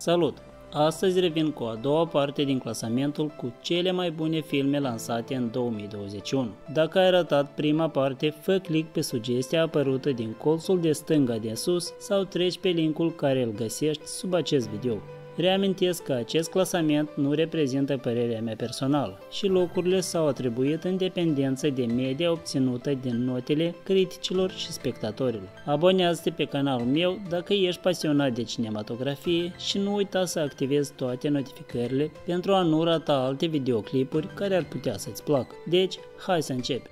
Salut! Astăzi revin cu a doua parte din clasamentul cu cele mai bune filme lansate în 2021. Dacă ai ratat prima parte, fă click pe sugestia apărută din colțul de stânga de sus sau treci pe linkul care îl găsești sub acest video. Reamintesc că acest clasament nu reprezintă părerea mea personală și locurile s-au atribuit în dependență de media obținută din notele criticilor și spectatorilor. Abonează-te pe canalul meu dacă ești pasionat de cinematografie și nu uita să activezi toate notificările pentru a nu rata alte videoclipuri care ar putea să-ți placă. Deci, hai să începem!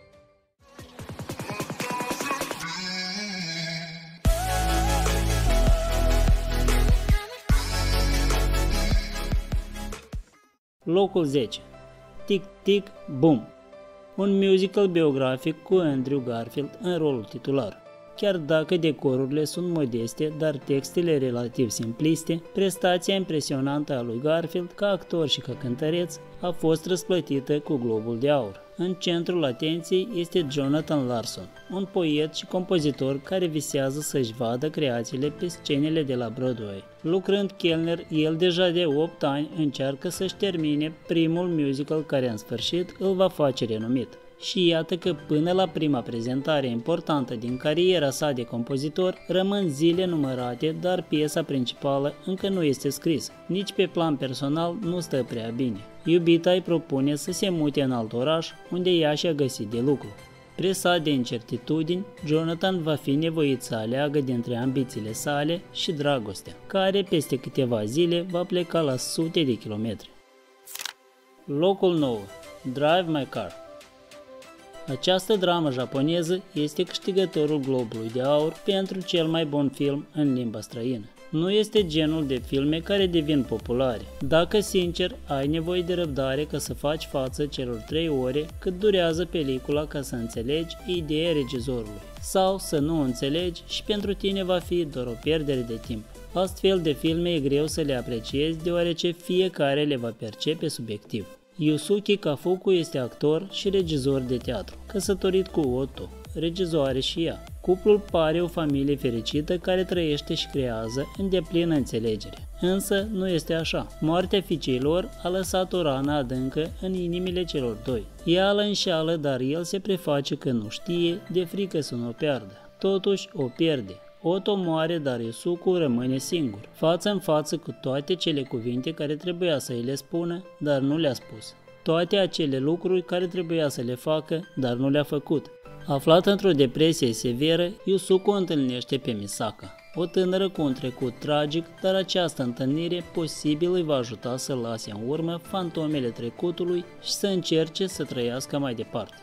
Locul 10. Tic Tic Boom. Un musical biografic cu Andrew Garfield în rolul titular. Chiar dacă decorurile sunt modeste, dar textele relativ simpliste, prestația impresionantă a lui Garfield ca actor și ca cântăreț a fost răsplătită cu Globul de Aur. În centrul atenției este Jonathan Larson, un poet și compozitor care visează să-și vadă creațiile pe scenele de la Broadway. Lucrând chelner, el deja de 8 ani încearcă să-și termine primul musical care în sfârșit îl va face renumit. Și iată că până la prima prezentare importantă din cariera sa de compozitor, rămân zile numărate, dar piesa principală încă nu este scrisă. Nici pe plan personal nu stă prea bine. Iubita îi propune să se mute în alt oraș, unde ea și-a găsit de lucru. Presat de incertitudini, Jonathan va fi nevoit să aleagă dintre ambițiile sale și dragostea, care peste câteva zile va pleca la sute de kilometri. Locul 9. Drive My Car. Această dramă japoneză este câștigătorul Globului de Aur pentru cel mai bun film în limba străină. Nu este genul de filme care devin populare. Dacă sincer ai nevoie de răbdare ca să faci față celor 3 ore cât durează pelicula ca să înțelegi ideea regizorului, sau să nu înțelegi și pentru tine va fi doar o pierdere de timp. Astfel de filme e greu să le apreciezi deoarece fiecare le va percepe subiectiv. Yusuke Kafuku este actor și regizor de teatru, căsătorit cu Otto, regizoare și ea. Cuplul pare o familie fericită care trăiește și creează în deplină înțelegere. Însă nu este așa. Moartea fiicei lor a lăsat o rană adâncă în inimile celor doi. Ea îl înșeală, dar el se preface că nu știe, de frică să nu o piardă. Totuși o pierde. Otto moare, dar Yusuke rămâne singur, față în față cu toate cele cuvinte care trebuia să îi le spună, dar nu le-a spus. Toate acele lucruri care trebuia să le facă, dar nu le-a făcut. Aflat într-o depresie severă, Yusuke o întâlnește pe Misaka, o tânără cu un trecut tragic, dar această întâlnire posibil îi va ajuta să lase în urmă fantomele trecutului și să încerce să trăiască mai departe.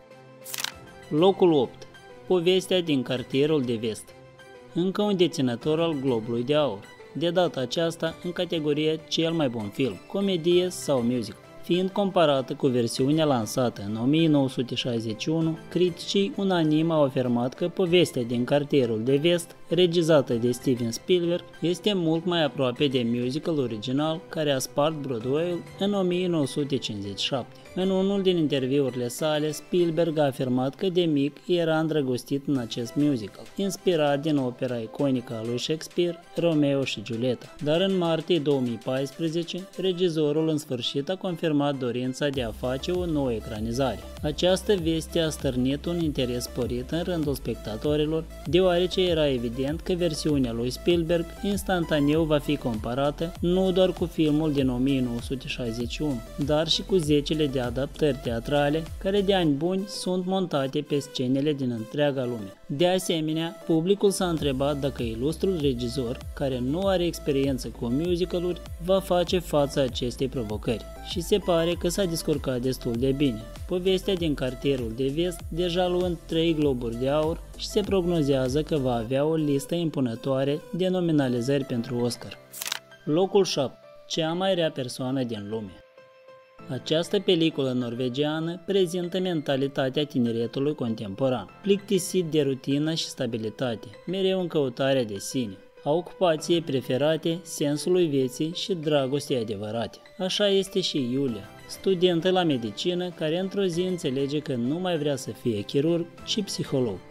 Locul 8. Povestea din cartierul de vest. Încă un deținător al Globului de Aur, de data aceasta în categoria cel mai bun film, comedie sau musical. Fiind comparată cu versiunea lansată în 1961, criticii unanim au afirmat că povestea din cartierul de vest, regizată de Steven Spielberg, este mult mai aproape de musical original care a spart Broadway-ul în 1957. În unul din interviurile sale, Spielberg a afirmat că de mic era îndrăgostit în acest musical, inspirat din opera iconică a lui Shakespeare, Romeo și Giulietta. Dar în martie 2014, regizorul în sfârșit a confirmat dorința de a face o nouă ecranizare. Această veste a stârnit un interes sporit în rândul spectatorilor, deoarece era evident că versiunea lui Spielberg instantaneu va fi comparată nu doar cu filmul din 1961, dar și cu zecile de adaptări teatrale care de ani buni sunt montate pe scenele din întreaga lume. De asemenea, publicul s-a întrebat dacă ilustrul regizor, care nu are experiență cu musicaluri, va face față acestei provocări. Și se pare că s-a descurcat destul de bine. Povestea din cartierul de vest deja luând 3 globuri de aur și se prognozează că va avea o listă impunătoare de nominalizări pentru Oscar. Locul 7. Cea mai rea persoană din lume. Această peliculă norvegiană prezintă mentalitatea tineretului contemporan, plictisit de rutină și stabilitate, mereu în căutarea de sine, a ocupației preferate, sensului vieții și dragostei adevărate. Așa este și Iulia, studentă la medicină care într-o zi înțelege că nu mai vrea să fie chirurg, ci psiholog.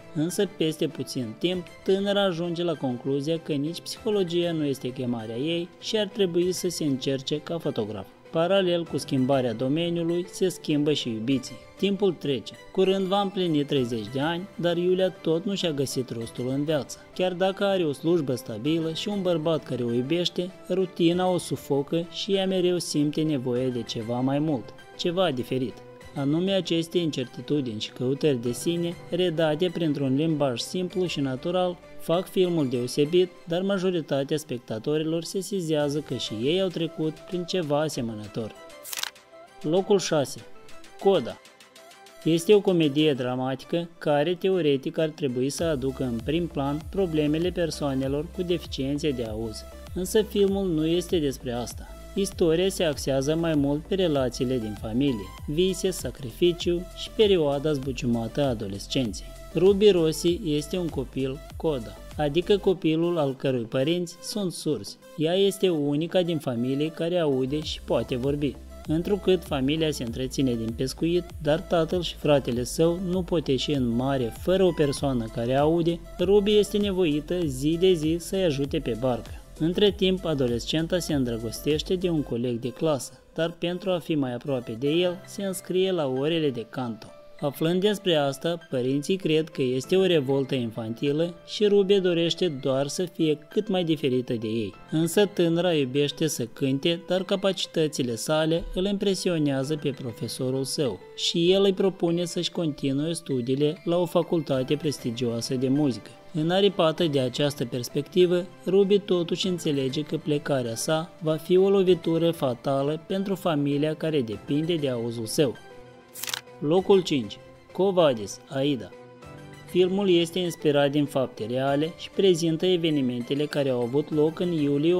însă peste puțin timp, tânăra ajunge la concluzia că nici psihologia nu este chemarea ei și ar trebui să se încerce ca fotograf. Paralel cu schimbarea domeniului, se schimbă și iubiții. Timpul trece. Curând va împlini 30 de ani, dar Iulia tot nu și-a găsit rostul în viață. Chiar dacă are o slujbă stabilă și un bărbat care o iubește, rutina o sufocă și ea mereu simte nevoie de ceva mai mult, ceva diferit. Anume aceste incertitudini și căutări de sine, redate printr-un limbaj simplu și natural, fac filmul deosebit, dar majoritatea spectatorilor se sizează că și ei au trecut prin ceva asemănător. Locul 6. Coda. Este o comedie dramatică care teoretic ar trebui să aducă în prim plan problemele persoanelor cu deficiențe de auz. Însă filmul nu este despre asta. Istoria se axează mai mult pe relațiile din familie, vise, sacrificiu și perioada zbuciumată a adolescenței. Ruby Rossi este un copil coda, adică copilul al cărui părinți sunt surzi. Ea este unica din familie care aude și poate vorbi. Întrucât familia se întreține din pescuit, dar tatăl și fratele său nu pot ieși în mare fără o persoană care aude, Ruby este nevoită zi de zi să-i ajute pe barcă. Între timp, adolescenta se îndrăgostește de un coleg de clasă, dar pentru a fi mai aproape de el, se înscrie la orele de canto. Aflând despre asta, părinții cred că este o revoltă infantilă și Ruby dorește doar să fie cât mai diferită de ei. Însă tânăra iubește să cânte, dar capacitățile sale îl impresionează pe profesorul său și el îi propune să-și continue studiile la o facultate prestigioasă de muzică. Înaripată de această perspectivă, Ruby totuși înțelege că plecarea sa va fi o lovitură fatală pentru familia care depinde de auzul său. Locul 5. Quo Vadis, Aida. Filmul este inspirat din fapte reale și prezintă evenimentele care au avut loc în iulie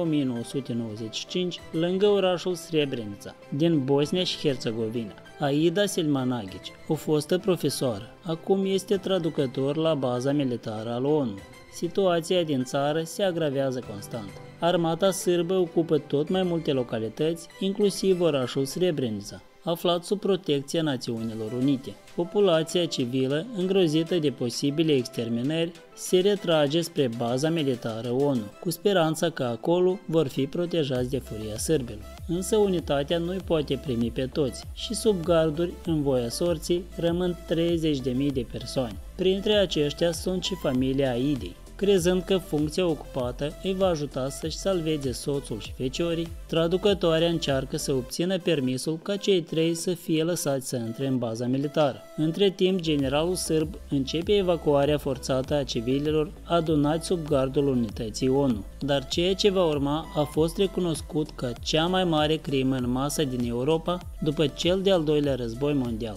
1995 lângă orașul Srebrenica, din Bosnia și Herțegovina. Aida Selmanagic, o fostă profesoară, acum este traducător la baza militară al ONU. Situația din țară se agravează constant. Armata sârbă ocupă tot mai multe localități, inclusiv orașul Srebrenica, aflat sub protecția Națiunilor Unite. Populația civilă, îngrozită de posibile exterminări, se retrage spre baza militară ONU, cu speranța că acolo vor fi protejați de furia sârbilor. Însă unitatea nu îi poate primi pe toți și sub garduri, în voia sorții, rămân 30.000 de persoane. Printre aceștia sunt și familia Aidei. Crezând că funcția ocupată îi va ajuta să-și salveze soțul și feciorii, traducătoarea încearcă să obțină permisul ca cei trei să fie lăsați să intre în baza militară. Între timp, generalul sârb începe evacuarea forțată a civililor adunați sub gardul unității ONU, dar ceea ce va urma a fost recunoscut ca cea mai mare crimă în masă din Europa după cel de-al doilea război mondial.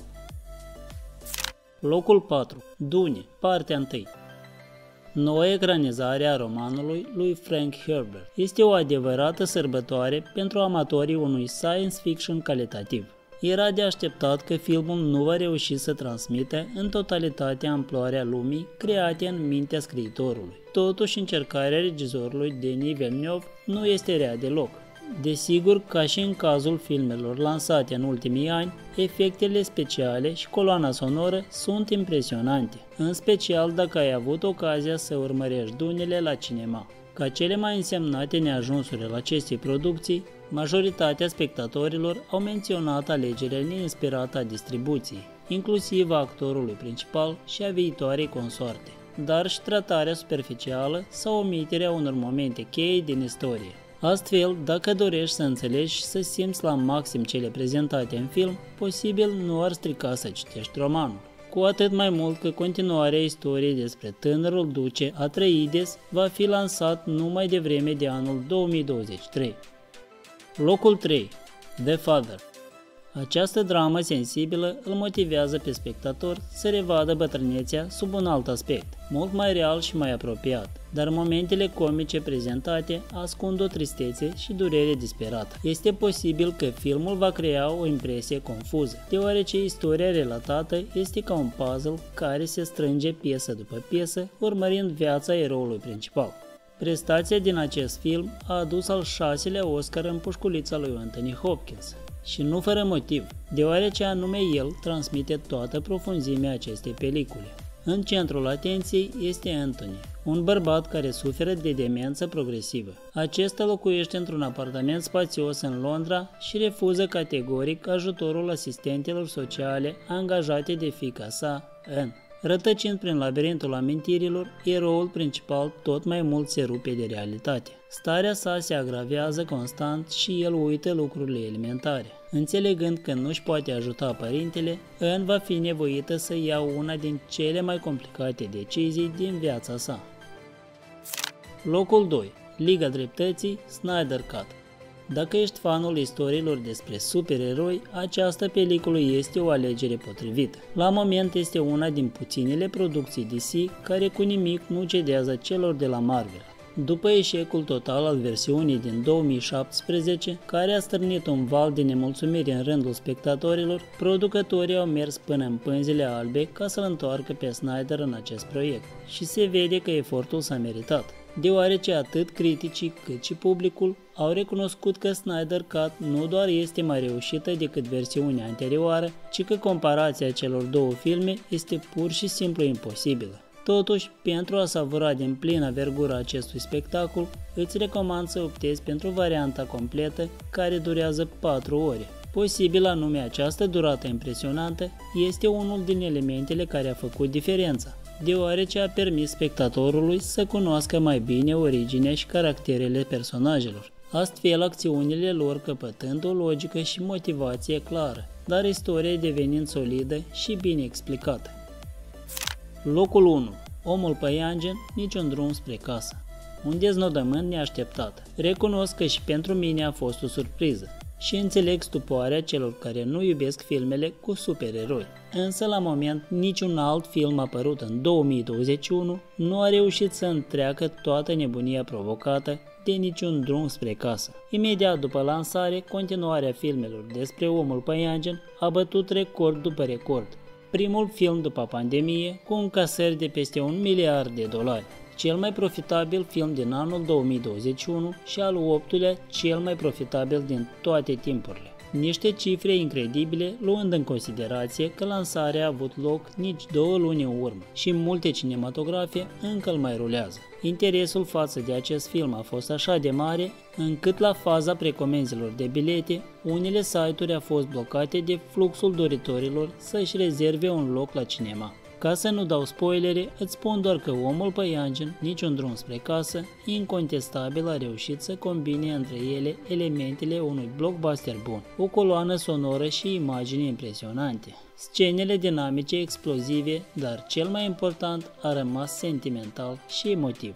Locul 4. Dune, partea 1. Noua ecranizare a romanului lui Frank Herbert este o adevărată sărbătoare pentru amatorii unui science fiction calitativ. Era de așteptat că filmul nu va reuși să transmită în totalitate amploarea lumii create în mintea scriitorului. Totuși, încercarea regizorului Denis Villeneuve nu este rea deloc. Desigur, ca și în cazul filmelor lansate în ultimii ani, efectele speciale și coloana sonoră sunt impresionante, în special dacă ai avut ocazia să urmărești Dunele la cinema. Ca cele mai însemnate neajunsuri ale acestei producții, majoritatea spectatorilor au menționat alegerea neinspirată a distribuției, inclusiv a actorului principal și a viitoarei consoarte, dar și tratarea superficială sau omiterea unor momente cheie din istorie. Astfel, dacă dorești să înțelegi și să simți la maxim cele prezentate în film, posibil nu ar strica să citești romanul. Cu atât mai mult că continuarea istoriei despre tânărul duce Atreides va fi lansat numai devreme de anul 2023. Locul 3. The Father. Această dramă sensibilă îl motivează pe spectator să revadă bătrânețea sub un alt aspect, mult mai real și mai apropiat, dar momentele comice prezentate ascund o tristețe și durere disperată. Este posibil că filmul va crea o impresie confuză, deoarece istoria relatată este ca un puzzle care se strânge piesă după piesă, urmărind viața eroului principal. Prestația din acest film a adus al 6-lea Oscar în pușculița lui Anthony Hopkins. Și nu fără motiv, deoarece anume el transmite toată profunzimea acestei pelicule. În centrul atenției este Anthony, un bărbat care suferă de demență progresivă. Acesta locuiește într-un apartament spațios în Londra și refuză categoric ajutorul asistentelor sociale angajate de fiica sa, Anne. Rătăcind prin labirintul amintirilor, eroul principal tot mai mult se rupe de realitate. Starea sa se agravează constant și el uită lucrurile elementare. Înțelegând că nu-și poate ajuta părintele, Anne va fi nevoită să ia una din cele mai complicate decizii din viața sa. Locul 2. Liga Dreptății, Snyder Cut. Dacă ești fanul istoriilor despre supereroi, această peliculă este o alegere potrivită. La moment este una din puținele producții DC care cu nimic nu cedează celor de la Marvel. După eșecul total al versiunii din 2017, care a stârnit un val de nemulțumiri în rândul spectatorilor, producătorii au mers până în pânzele albe ca să-l întoarcă pe Snyder în acest proiect. Și se vede că efortul s-a meritat, deoarece atât criticii cât și publicul au recunoscut că Snyder Cut nu doar este mai reușită decât versiunea anterioară, ci că comparația celor două filme este pur și simplu imposibilă. Totuși, pentru a savura din plină vergura acestui spectacol, îți recomand să optezi pentru varianta completă, care durează 4 ore. Posibil anume această durată impresionantă este unul din elementele care a făcut diferența, deoarece a permis spectatorului să cunoască mai bine originea și caracterele personajelor, astfel acțiunile lor căpătând o logică și motivație clară, dar istoria devenind solidă și bine explicată. Locul 1. Omul păianjen, niciun drum spre casă. Un deznodământ neașteptat. Recunosc că și pentru mine a fost o surpriză și înțeleg stupoarea celor care nu iubesc filmele cu supereroi. Însă la moment niciun alt film apărut în 2021 nu a reușit să întreacă toată nebunia provocată de niciun drum spre casă. Imediat după lansare, continuarea filmelor despre omul păianjen a bătut record după record. Primul film după pandemie cu încasări de peste $1 miliard, cel mai profitabil film din anul 2021 și al 8-lea cel mai profitabil din toate timpurile. Niște cifre incredibile, luând în considerație că lansarea a avut loc nici 2 luni în urmă și multe cinematografe încă îl mai rulează. Interesul față de acest film a fost așa de mare, încât la faza precomenzilor de bilete, unele site-uri au fost blocate de fluxul doritorilor să-și rezerve un loc la cinema. Ca să nu dau spoilere, îți spun doar că omul păianjen, niciun drum spre casă, incontestabil a reușit să combine între ele elementele unui blockbuster bun, o coloană sonoră și imagini impresionante, scenele dinamice explozive, dar cel mai important a rămas sentimental și emotiv.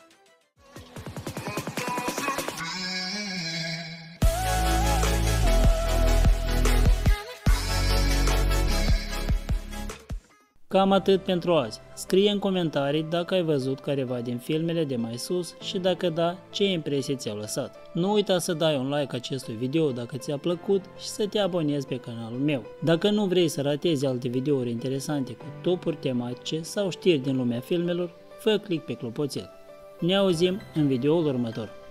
Cam atât pentru azi. Scrie în comentarii dacă ai văzut careva din filmele de mai sus și dacă da, ce impresie ți-au lăsat. Nu uita să dai un like acestui video dacă ți-a plăcut și să te abonezi pe canalul meu. Dacă nu vrei să ratezi alte videouri interesante cu topuri tematice sau știri din lumea filmelor, fă click pe clopoțel. Ne auzim în videoul următor.